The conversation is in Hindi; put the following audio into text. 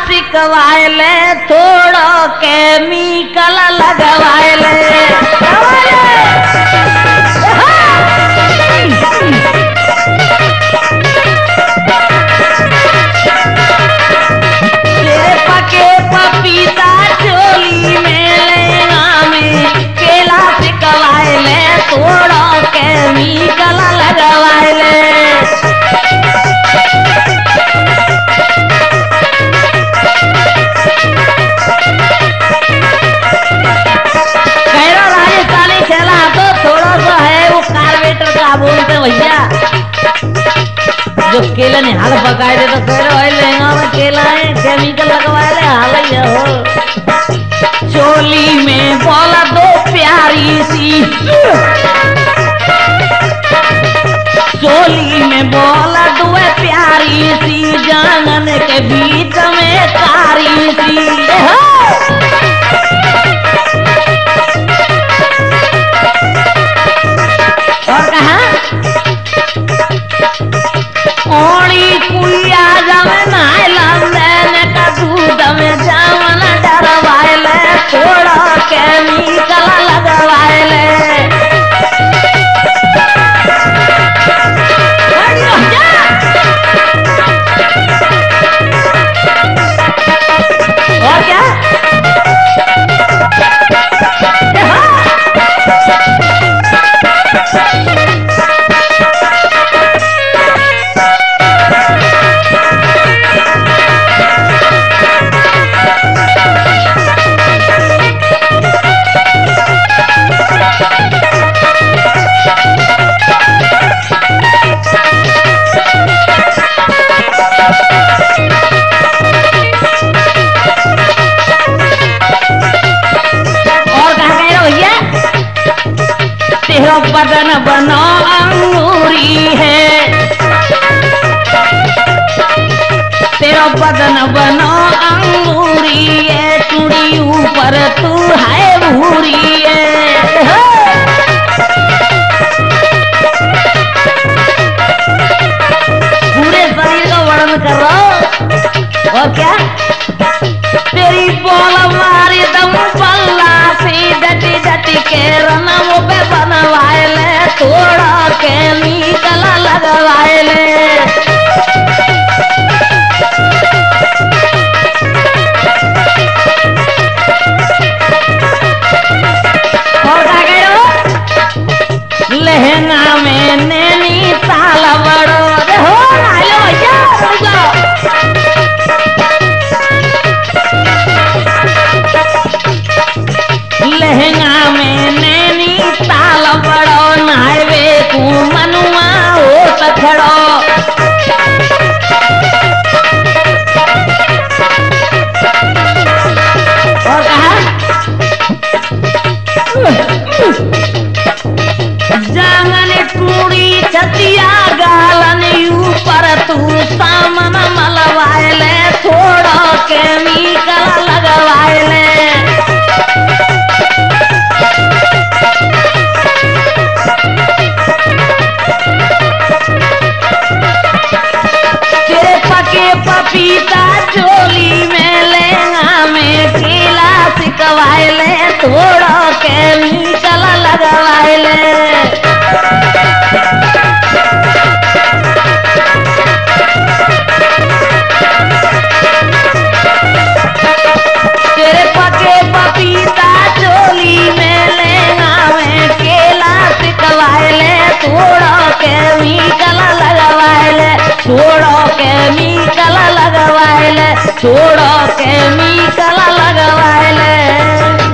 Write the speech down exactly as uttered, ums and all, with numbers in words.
सिकवाइले थोड़ो केमिकल लगवाइले पके पपीता चोली में लेना में केला सिकवाइले थोड़ो केमिकल लगवाइले बोलते भैया जो केला ने हाल पकाए दे तो कह रहे लहंगा में केला है केमिकल लगवाए ले हाल ही हो चोली में बोला दो प्यारी सी चोली में बोला दो प्यारी सी जानन के बीच में कारी सी और कहा ओड़ी कुइया जावे नाइला मैंने का दूध में जावन डरवाइले थोड़ा केमिकल लगवाइले और क्या बदन बनो अंगूरी है तेरा बदन बनो अंगूरी है चूड़ी ऊपर तू है भूरी है पूरे शरीर का वर्णन कर रहा हो और क्या तेरी बोल मारी दम पल्ला सी डटी डटी के रनमो पे बनवाइले थोड़ा केमिकल लगवाइले और क्या कह रहे हो लहंगा में नैनी ताल बड़ो हो आलो भैया लहंगा में नैनी ताल बड़ो नावे को मनुआ हो तखड़ो और कहा जांगन टूड़ी छतिया गालन ऊपर तू सामन मलवाइले थोड़ा केमिकल लगवाइले पपीता चोली में लेना में केला सिकवाइले थोड़ा केमिकल लगवाइले तेरे पके पपीता चोली में लेना में केला सिकवाइले थोड़ा केमिकल लगवाइले थोड़ा केमिकल लगवाइले थोड़ा केमिकल लगवाइले